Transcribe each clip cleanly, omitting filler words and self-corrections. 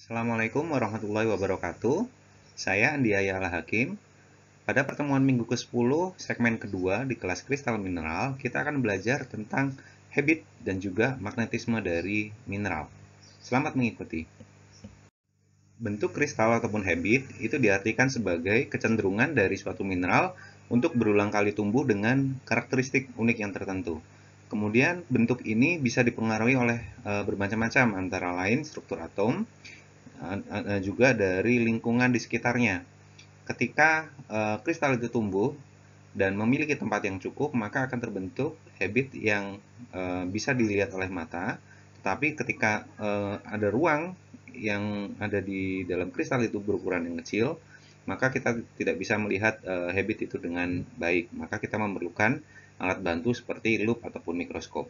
Assalamualaikum warahmatullahi wabarakatuh. Saya Andiaya Al-Hakim. Pada pertemuan minggu ke-10, segmen kedua di kelas kristal mineral, kita akan belajar tentang habit dan juga magnetisme dari mineral. Selamat mengikuti. Bentuk kristal ataupun habit itu diartikan sebagai kecenderungan dari suatu mineral untuk berulang kali tumbuh dengan karakteristik unik yang tertentu. Kemudian bentuk ini bisa dipengaruhi oleh bermacam-macam, antara lain struktur atom, juga dari lingkungan di sekitarnya. Ketika kristal itu tumbuh dan memiliki tempat yang cukup, maka akan terbentuk habit yang bisa dilihat oleh mata. Tetapi ketika ada ruang yang ada di dalam kristal itu berukuran yang kecil, maka kita tidak bisa melihat habit itu dengan baik. Maka kita memerlukan alat bantu seperti lup ataupun mikroskop.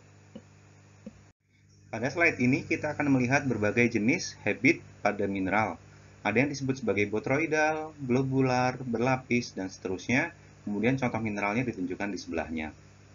Pada slide ini kita akan melihat berbagai jenis habit pada mineral. Ada yang disebut sebagai botroidal, globular, berlapis, dan seterusnya. Kemudian contoh mineralnya ditunjukkan di sebelahnya.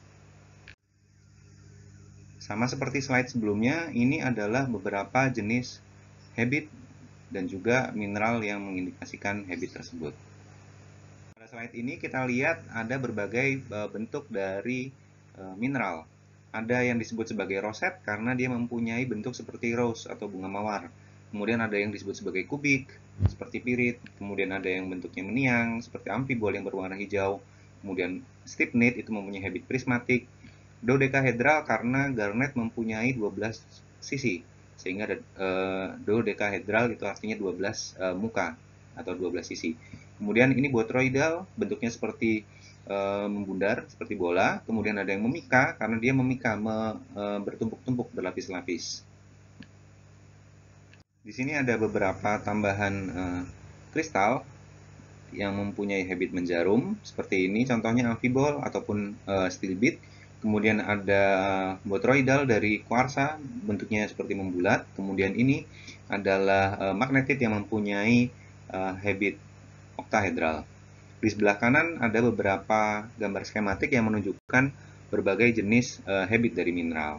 Sama seperti slide sebelumnya, ini adalah beberapa jenis habit dan juga mineral yang mengindikasikan habit tersebut. Pada slide ini kita lihat ada berbagai bentuk dari mineral. Ada yang disebut sebagai roset karena dia mempunyai bentuk seperti rose atau bunga mawar. Kemudian ada yang disebut sebagai kubik, seperti pirit. Kemudian ada yang bentuknya meniang, seperti amfibol yang berwarna hijau. Kemudian stipnite itu mempunyai habit prismatik. Dodecahedral karena garnet mempunyai 12 sisi. Sehingga dodecahedral itu artinya 12 muka atau 12 sisi. Kemudian ini botroidal, bentuknya seperti membundar seperti bola. Kemudian ada yang memika karena dia memika bertumpuk-tumpuk berlapis-lapis. Di sini ada beberapa tambahan kristal yang mempunyai habit menjarum seperti ini, contohnya amfibol ataupun stilbit. Kemudian ada botroidal dari kuarsa, bentuknya seperti membulat. Kemudian ini adalah magnetit yang mempunyai habit oktahedral. Di sebelah kanan ada beberapa gambar skematik yang menunjukkan berbagai jenis habit dari mineral.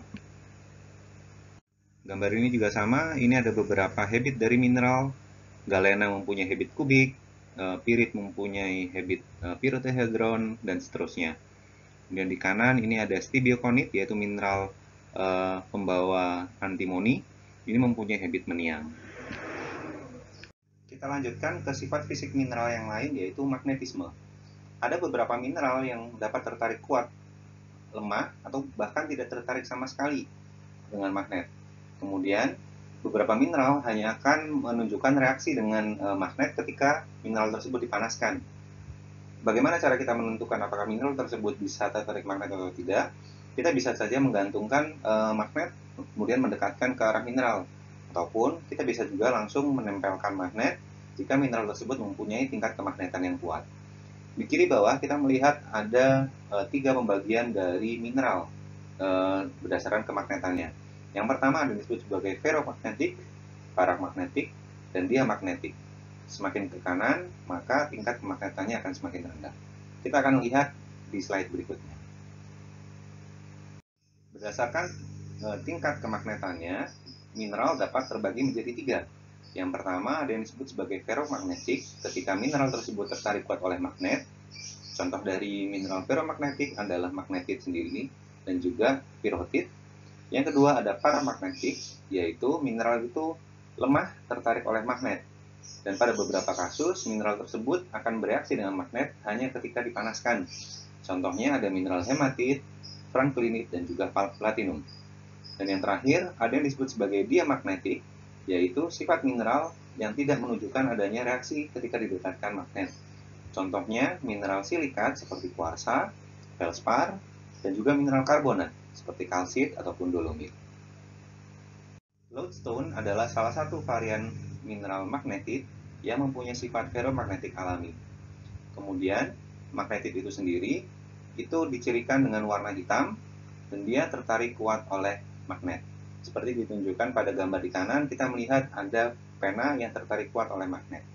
Gambar ini juga sama, ini ada beberapa habit dari mineral. Galena mempunyai habit kubik, pirit mempunyai habit pyrrhothedron, dan seterusnya. Kemudian di kanan ini ada stibiokonit, yaitu mineral pembawa antimoni. Ini mempunyai habit meniang. Kita lanjutkan ke sifat fisik mineral yang lain, yaitu magnetisme. Ada beberapa mineral yang dapat tertarik kuat, lemah, atau bahkan tidak tertarik sama sekali dengan magnet. Kemudian beberapa mineral hanya akan menunjukkan reaksi dengan magnet ketika mineral tersebut dipanaskan. Bagaimana cara kita menentukan apakah mineral tersebut bisa tertarik magnet atau tidak? Kita bisa saja menggantungkan magnet, kemudian mendekatkan ke arah mineral. Ataupun kita bisa juga langsung menempelkan magnet jika mineral tersebut mempunyai tingkat kemagnetan yang kuat. Di kiri bawah kita melihat ada 3 pembagian dari mineral berdasarkan kemagnetannya. Yang pertama ada disebut sebagai ferromagnetik, paramagnetik, dan diamagnetik. Semakin ke kanan, maka tingkat kemagnetannya akan semakin rendah. Kita akan lihat di slide berikutnya. Berdasarkan tingkat kemagnetannya, mineral dapat terbagi menjadi 3. Yang pertama ada yang disebut sebagai ferromagnetik, ketika mineral tersebut tertarik kuat oleh magnet. Contoh dari mineral ferromagnetik adalah magnetit sendiri dan juga pyrrhotit. Yang kedua ada paramagnetik, yaitu mineral itu lemah tertarik oleh magnet. Dan pada beberapa kasus, mineral tersebut akan bereaksi dengan magnet hanya ketika dipanaskan. Contohnya ada mineral hematit, franklinit, dan juga platinum. Dan yang terakhir, ada yang disebut sebagai diamagnetik, yaitu sifat mineral yang tidak menunjukkan adanya reaksi ketika didekatkan magnet. Contohnya mineral silikat seperti kuarsa, feldspar, dan juga mineral karbonat seperti kalsit ataupun dolomit. Lodestone adalah salah satu varian mineral magnetit yang mempunyai sifat ferromagnetik alami. Kemudian, magnetit itu sendiri itu dicirikan dengan warna hitam dan dia tertarik kuat oleh magnet. Seperti ditunjukkan pada gambar di kanan, kita melihat ada pena yang tertarik kuat oleh magnet.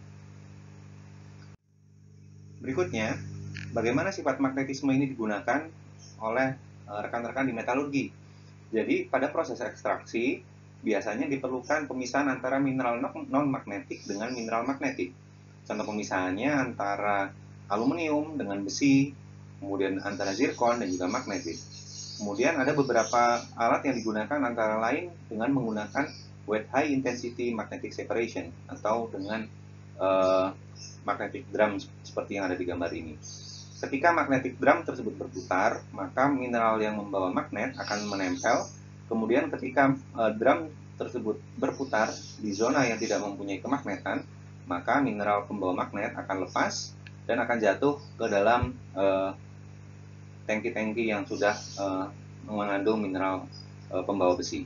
Berikutnya, bagaimana sifat magnetisme ini digunakan oleh rekan-rekan di metalurgi. Jadi, pada proses ekstraksi, biasanya diperlukan pemisahan antara mineral non-magnetik dengan mineral magnetik. Contoh pemisahannya antara aluminium dengan besi, kemudian antara zirkon dan juga magnetit. Kemudian ada beberapa alat yang digunakan antara lain dengan menggunakan wet high intensity magnetic separation atau dengan magnetic drum seperti yang ada di gambar ini. Ketika magnetic drum tersebut berputar, maka mineral yang membawa magnet akan menempel. Kemudian ketika drum tersebut berputar di zona yang tidak mempunyai kemagnetan, maka mineral pembawa magnet akan lepas dan akan jatuh ke dalam tangki-tangki yang sudah mengandung mineral pembawa besi.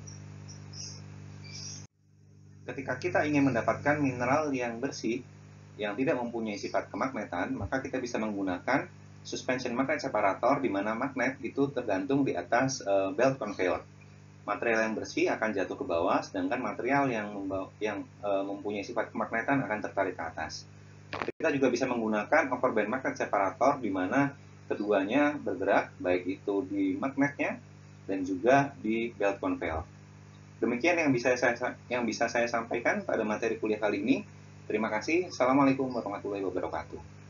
Ketika kita ingin mendapatkan mineral yang bersih, yang tidak mempunyai sifat kemagnetan, maka kita bisa menggunakan suspension magnet separator, di mana magnet itu tergantung di atas belt conveyor. Material yang bersih akan jatuh ke bawah, sedangkan material yang mempunyai sifat kemagnetan akan tertarik ke atas. Kita juga bisa menggunakan overband magnet separator, di mana keduanya bergerak, baik itu di magnetnya dan juga di belt conveyor. Demikian yang bisa saya sampaikan pada materi kuliah kali ini. Terima kasih. Assalamualaikum warahmatullahi wabarakatuh.